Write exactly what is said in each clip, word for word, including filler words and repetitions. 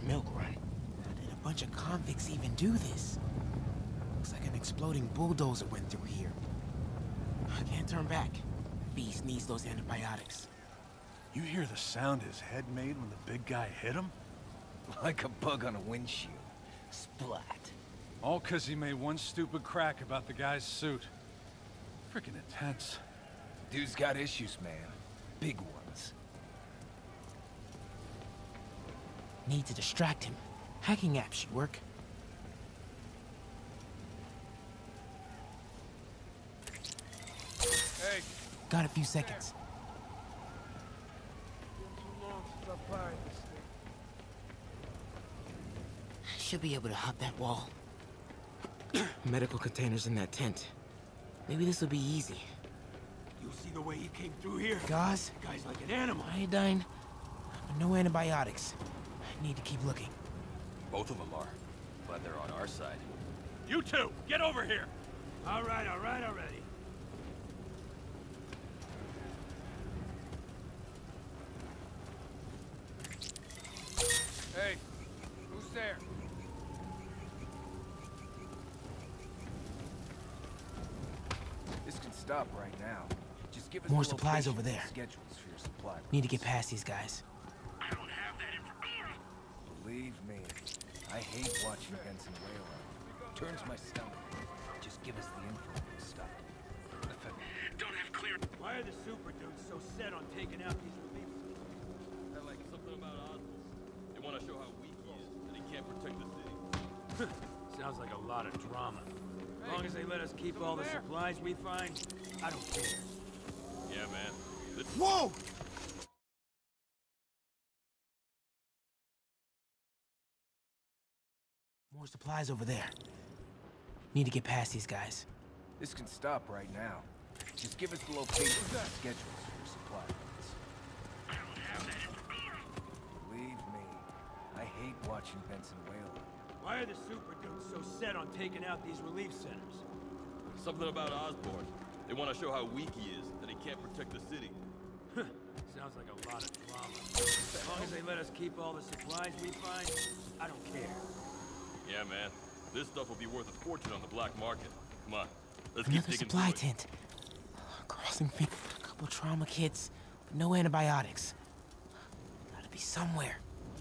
milk run. How did a bunch of convicts even do this? Looks like an exploding bulldozer went through here. I can't turn back. Beast needs those antibiotics. You hear the sound his head made when the big guy hit him? Like a bug on a windshield. Splat. All 'cause he made one stupid crack about the guy's suit. Freaking intense. Dude's got issues, man. Big ones. Need to distract him. Hacking apps should work. Hey. Got a few seconds. Should be able to hop that wall. Medical containers in that tent. Maybe this will be easy. You see the way he came through here? Gauze? The guy's like an animal. Iodine? But no antibiotics. I need to keep looking. Both of them are. Glad they're on our side. You two, get over here! All right, all right, already. Hey, who's there? This can stop right now. Just give us More the supplies location over there. and schedules for your supply. Need to get past these guys. I don't have that information. Believe me, I hate watching Benson wail on you. Turns my stomach. Just give us the info and we'll stop. Don't have clear. Why are the super dudes so set on taking out these relief? I like something about Oswald. They want to show how weak he is, that he can't protect the city. Sounds like a lot of drama. As long as they let us keep all the supplies we find, I don't care. Yeah, man. This Whoa! More supplies over there. Need to get past these guys. This can stop right now. Just give us the location and schedules for your supply runs. I don't have that information. Believe me, I hate watching Benson wail on you. Why are the super dudes so set on taking out these relief centers? something about Osborn. They want to show how weak he is, that he can't protect the city. Sounds like a lot of drama. As long as they let us keep all the supplies we find, I don't care. Yeah, man. This stuff will be worth a fortune on the black market. Come on, let's Another keep digging supply through it. tent. Crossing finger, a couple trauma kits, but no antibiotics. Gotta be somewhere.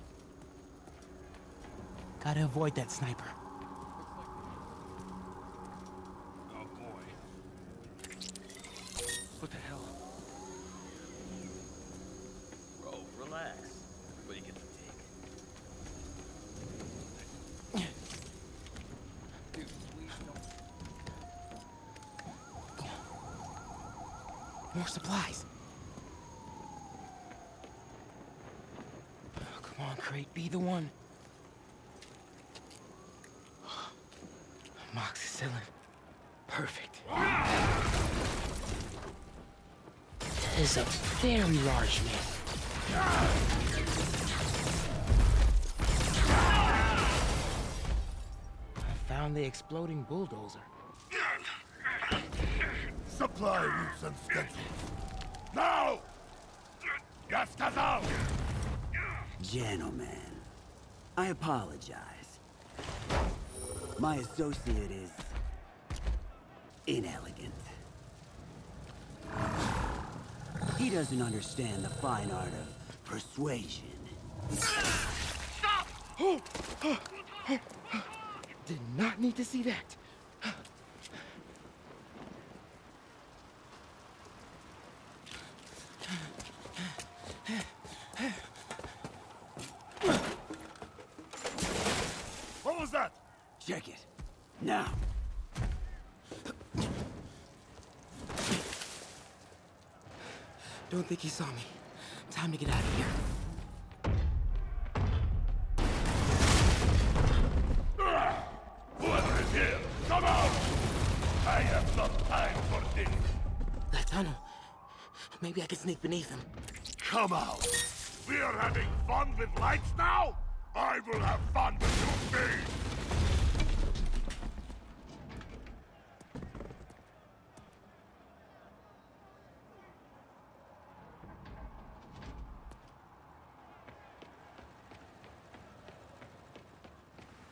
Gotta avoid that sniper. Oh boy. What the hell? Bro, relax. Everybody gets a take. Dude, please don't. More supplies. Oh, come on, crate, be the one. Amoxicillin. Perfect. That is a very large man. I found the exploding bulldozer. Supply routes and schedules. Now! Gas out! Gentlemen, I apologize. My associate is inelegant. He doesn't understand the fine art of persuasion. Stop! Oh, oh, oh, oh. Did not need to see that. What was that? Check it. Now. Don't think he saw me. Time to get out of here. Whoever is here, come out! I have no time for this. That tunnel. Maybe I can sneak beneath him. Come out! We are having fun with lights now? I will have fun with you, me!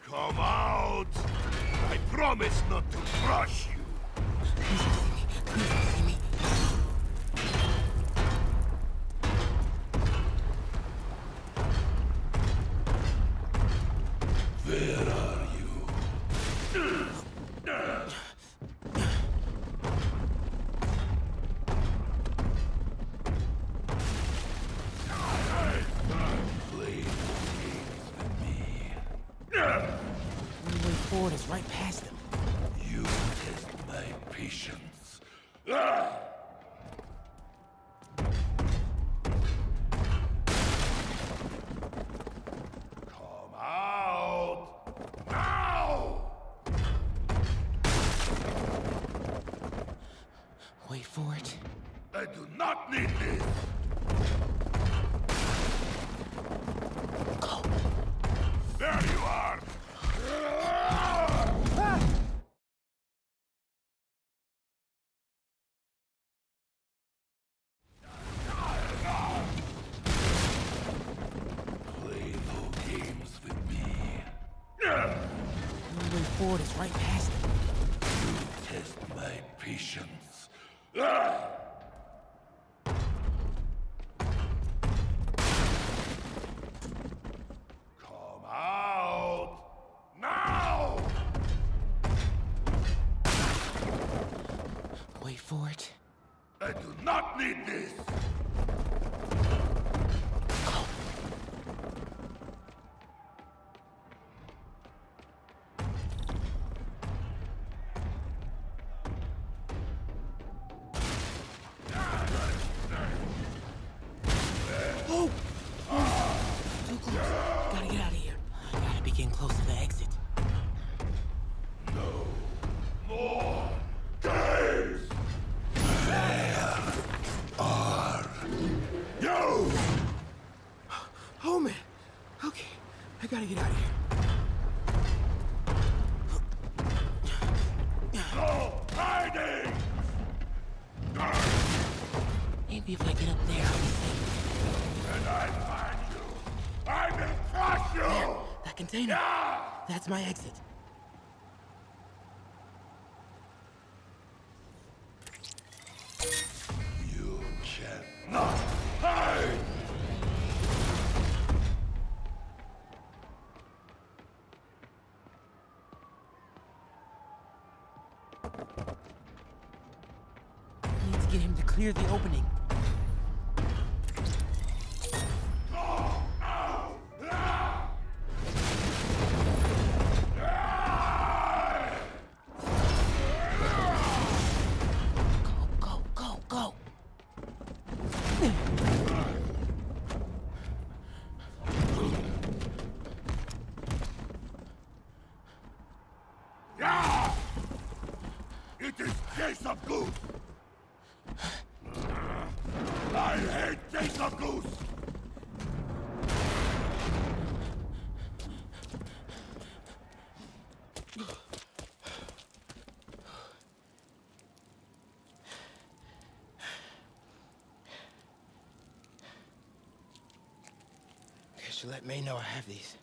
Come out! I promise not to crush you! Please don't see me. Please don't see me. Where are you? Play no games with me. The only way forward is right past them. You test my patience. Ah! Come out! Now! Wait for it. I do not need this! Go. There you are! Play no games with me. The only way forward is right past them. You test my patience. Ah! Come out! Now! Wait for it. I do not need this! Oh! Too close. Gotta get out of here. I gotta be getting close to the exit. No more games! Where are you? Oh, man. Okay. I gotta get out of here. No hiding! Maybe if I get up there, I'll be safe. When I find you, I will crush you! That container. Yeah! That's my exit. You cannot hide! I need to get him to clear the opening. Go, go, go, go. Yeah! It is case of goose! I hate case of goose! You should let May know I have these.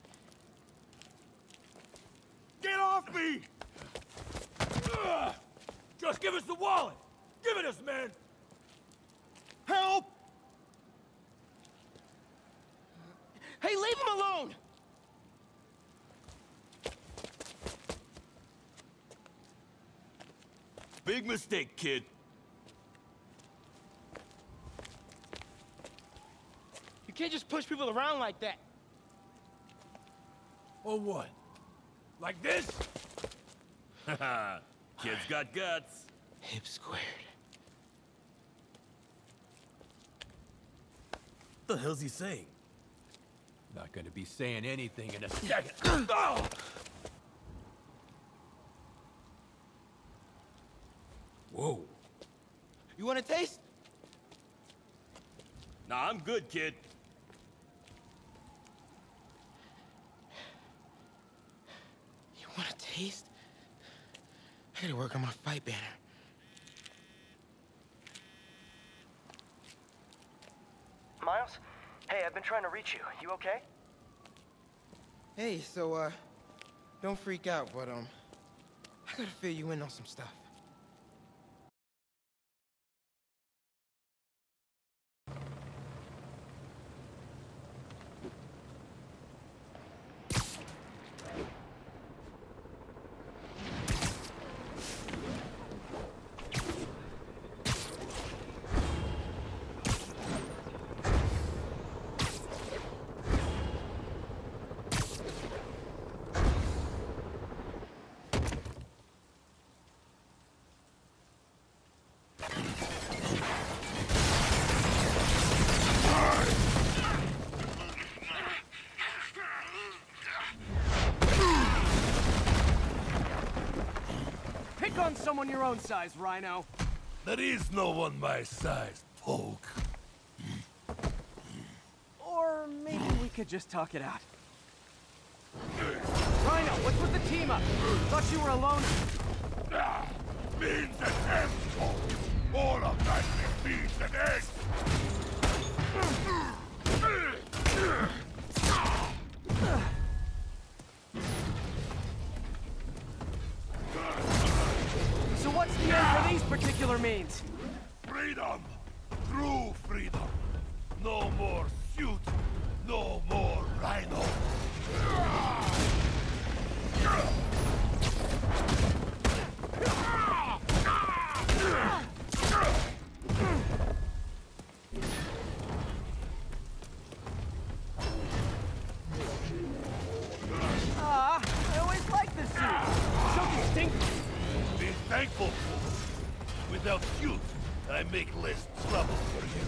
Get off me! Ugh! Just give us the wallet! Give it us, man! Help! Hey, leave him alone! Big mistake, kid. You can't just push people around like that. Or what? Like this? Haha, kid's got guts. Hip squared. What the hell's he saying? Not gonna be saying anything in a second. Oh! Whoa. You want a taste? Nah, I'm good, kid. You want a taste? I gotta work on my fight banner. Miles? Hey, I've been trying to reach you. You okay? Hey, so, uh, Don't freak out, but, um, I gotta fill you in on some stuff. On someone your own size, Rhino. There is no one my size, Poke. Or maybe we could just talk it out. Rhino, what's with the team up? Thought you were alone. Ah, beans and eggs, Poke. All of that is beans and eggs. What's the end for these particular means? Freedom! True freedom! No more suit! No more Rhino! Ah, I always liked this suit. So distinctive. Be thankful, fool. Without suit, I make less trouble for you.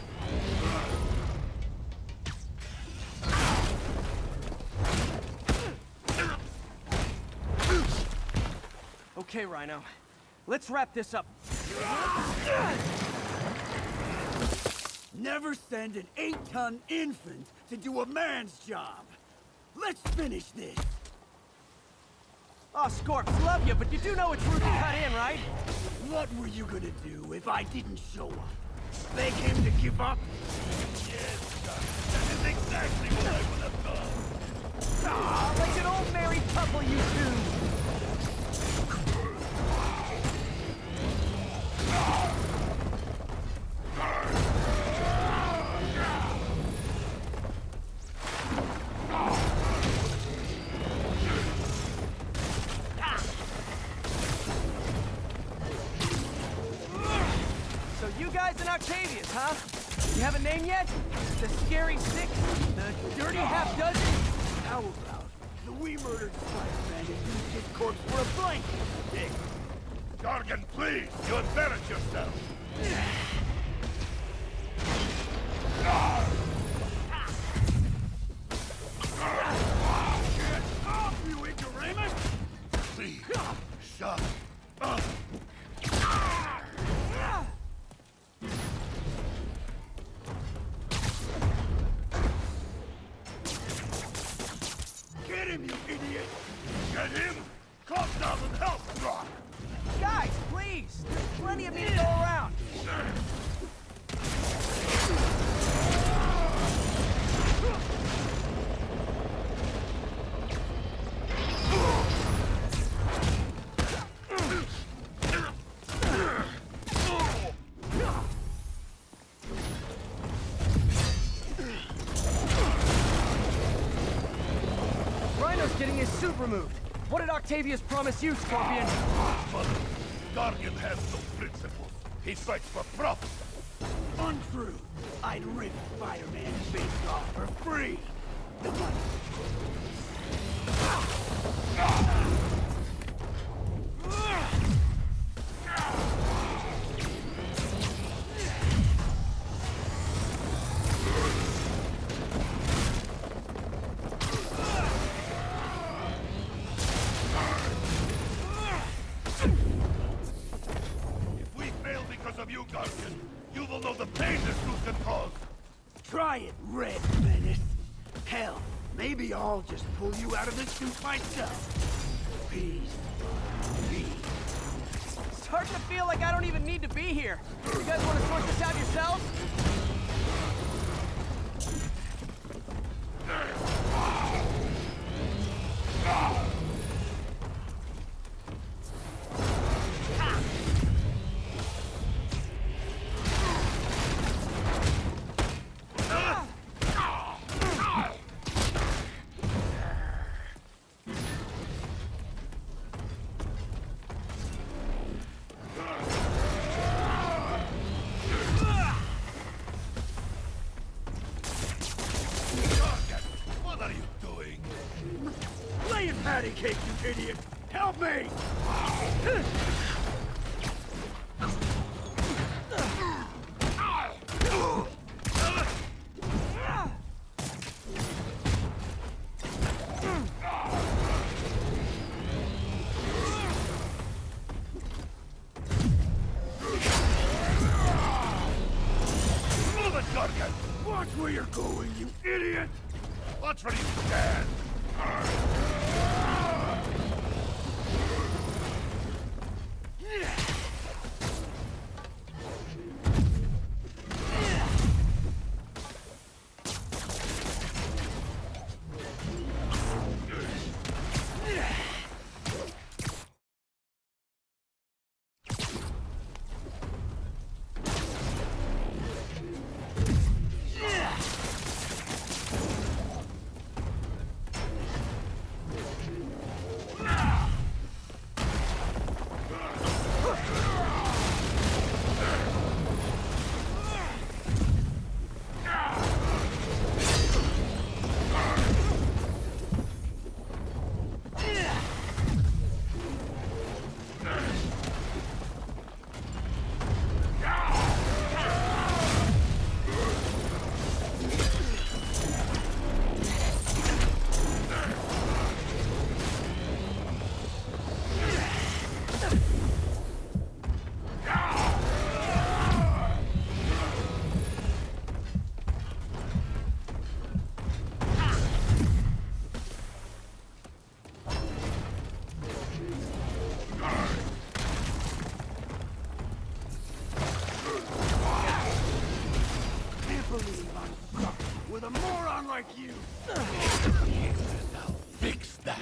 Okay, Rhino. Let's wrap this up. Never send an eight-ton infant to do a man's job. Let's finish this. Oh, Scorps, love you, but you do know it's rude to cut in, right? What were you gonna do if I didn't show up? Beg him to give up? Yes, Doc. That is exactly what I would have done. Ah, like an old married couple, you two. So you guys in Octavius, huh? You have a name yet? The Scary Six? The Dirty Half Dozen? How about the we murdered Spider-Man and used his corpse for a blanket? Dick. Gargan, please! You embarrass yourself! Get off, you ignoramus! Please, shut up! Get him, you idiot! Get him! Come down and help, Rock! Guys, please! There's plenty of me to go around. Rhino's getting his suit removed. What did Octavius promise you, Scorpion? Mother, Guardian has no principles. He fights for profit. Untrue. I'd rip Spider-Man's face off for free. The money. If we fail because of you, Guardian, you will know the pain this suit can cause. Try it, Red Menace. Hell, maybe I'll just pull you out of this suit myself. Peace. Peace. Starting to feel like I don't even need to be here. You guys want to sort this out yourselves? patty cake, you idiot! Help me! Watch where you're going, you idiot! Watch where you stand! With a moron like you! I'll fix that!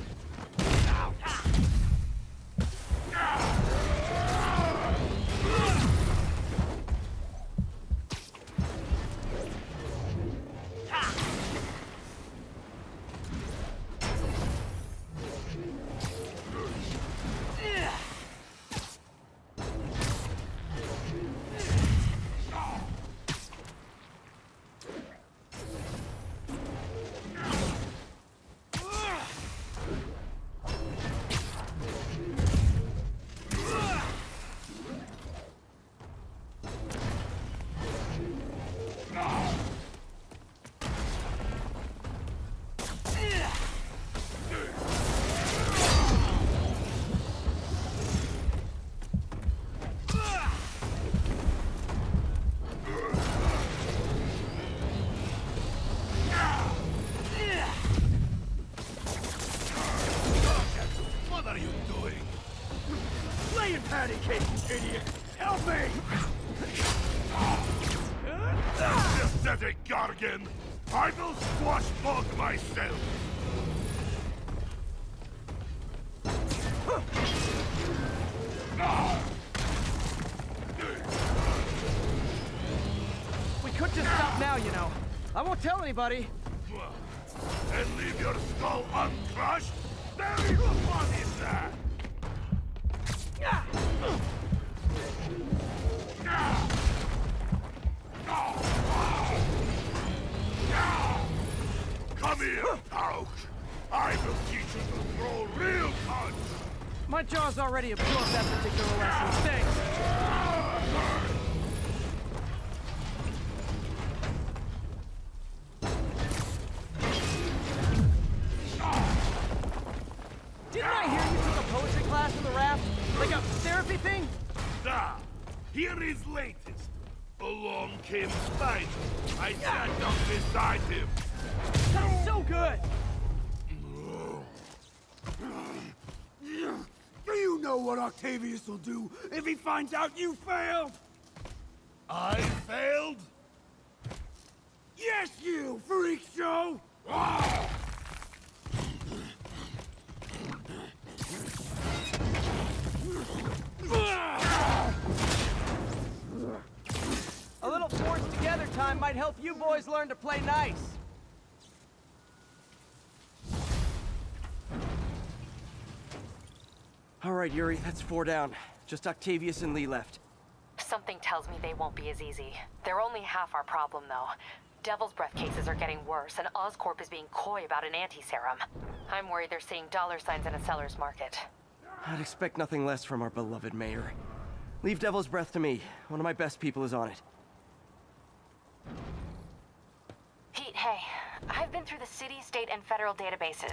Patty cake, you idiot! Help me! Pathetic Gargan! I will squash bug myself! We could just stop now, you know. I won't tell anybody. And leave your skull uncrushed? There you what is that? Come here, Tarok. I will teach you to throw real punch. My jaw's already absorbed that particular lesson. Thanks. Didn't I hear you took a poetry class on the raft? Like a therapy thing? Da! Here is latest. Along came Spider. I sat down beside him. That's so good! Do you know what Octavius will do if he finds out you failed? I failed? Yes, you, freak show! A little forced together time might help you boys learn to play nice. All right, Yuri, that's four down. Just Octavius and Lee left. Something tells me they won't be as easy. They're only half our problem, though. Devil's Breath cases are getting worse, and Oscorp is being coy about an anti-serum. I'm worried they're seeing dollar signs in a seller's market. I'd expect nothing less from our beloved mayor. Leave Devil's Breath to me. One of my best people is on it. Pete, hey. I've been through the city, state, and federal databases.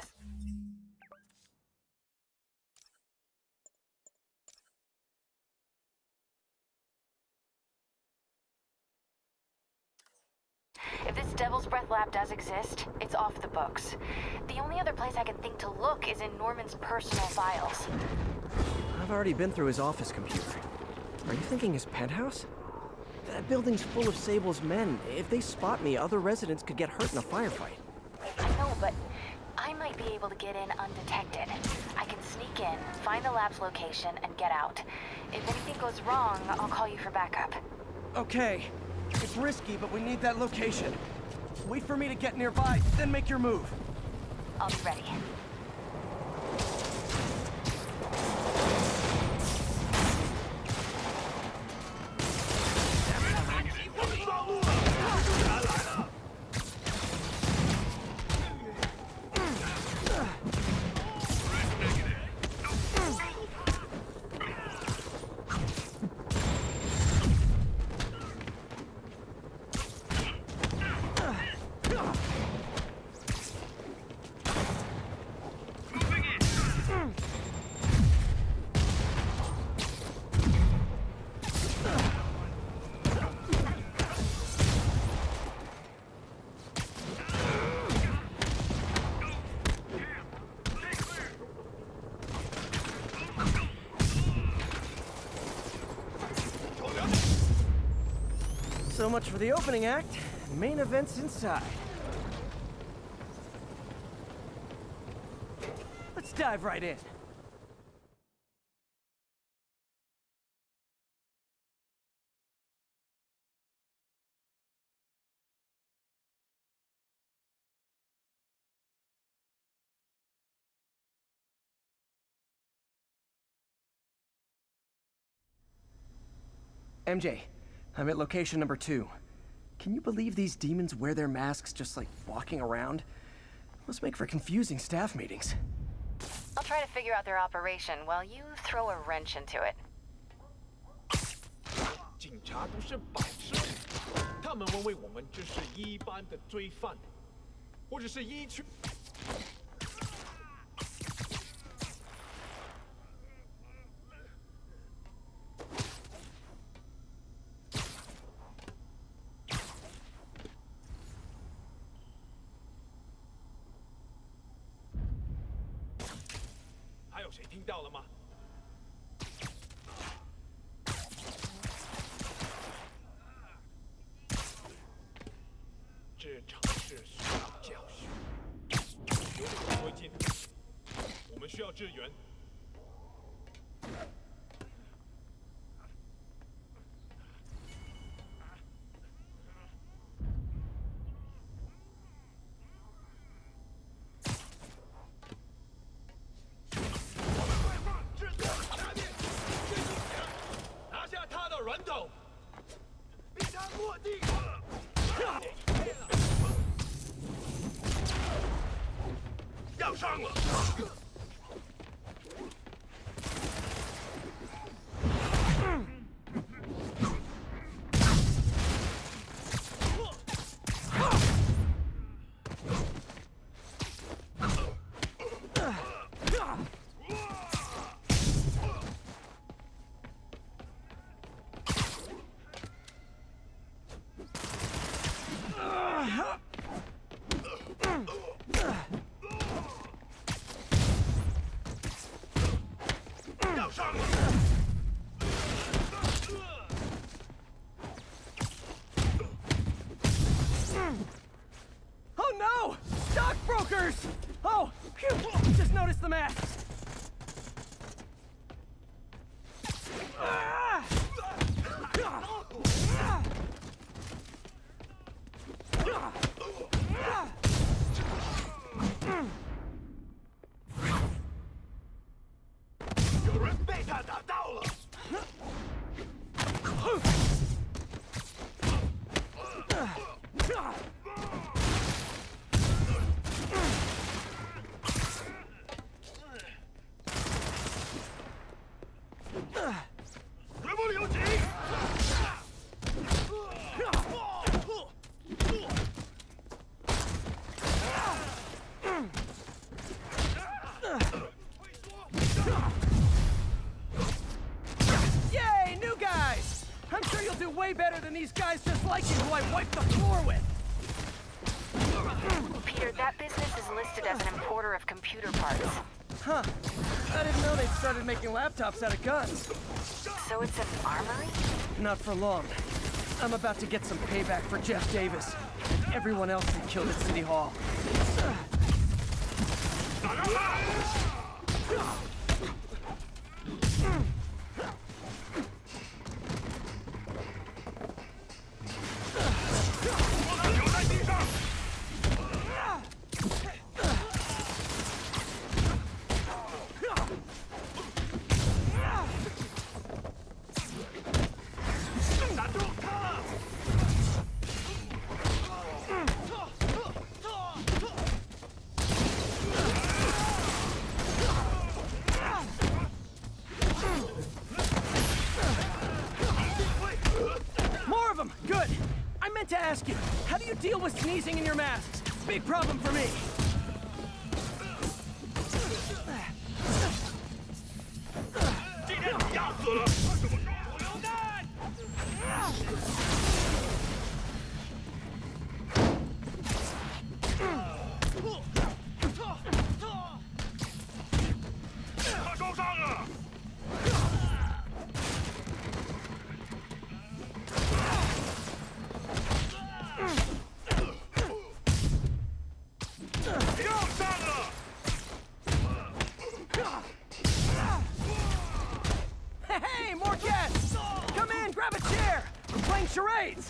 If this Devil's Breath lab does exist, it's off the books. The only other place I can think to look is in Norman's personal files. I've already been through his office computer. Are you thinking his penthouse? That building's full of Sable's men. If they spot me, other residents could get hurt in a firefight. I know, but I might be able to get in undetected. I can sneak in, find the lab's location, and get out. If anything goes wrong, I'll call you for backup. Okay. It's risky, but we need that location. Wait for me to get nearby, then make your move. I'll be ready. So much for the opening act. Main event's inside. Let's dive right in. M J, I'm at location number two. Can you believe these demons wear their masks just like walking around? Must make for confusing staff meetings. I'll try to figure out their operation while you throw a wrench into it. 警察不是白痴，他们认为我们就是一般的罪犯，或者是一群。 有谁听到了吗？这场事需要教训，有点不对劲，我们需要支援。人头，逼他落地！要上了！ Oh no! Stockbrokers! Oh, phew! Just noticed the masks. Ah! way better than these guys just like you who I wiped the floor with. Peter, that business is listed as an importer of computer parts. Huh. I didn't know they'd started making laptops out of guns. So it's an armory? Not for long. I'm about to get some payback for Jeff Davis and everyone else we killed at City Hall. Good! I meant to ask you, how do you deal with sneezing in your masks? Big problem for me. Hey, more guests! Come in, grab a chair! We're playing charades!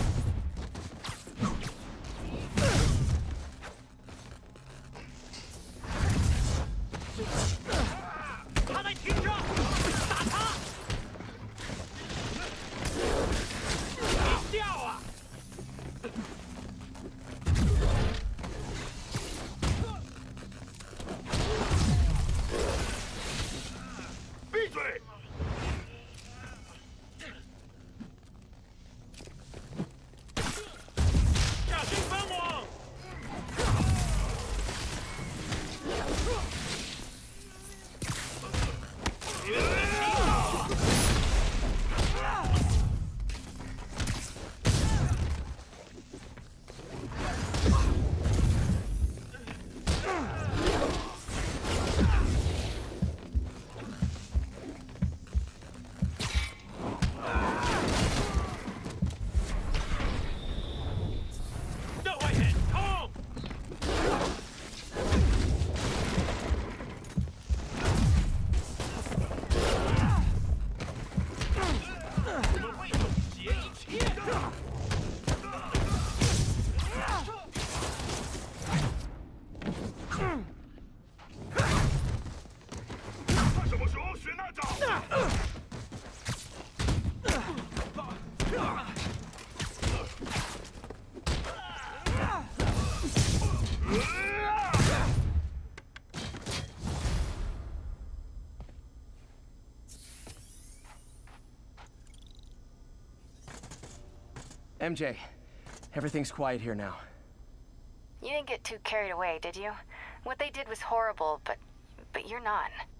M J, everything's quiet here now. You didn't get too carried away, did you? What they did was horrible, but... but you're not.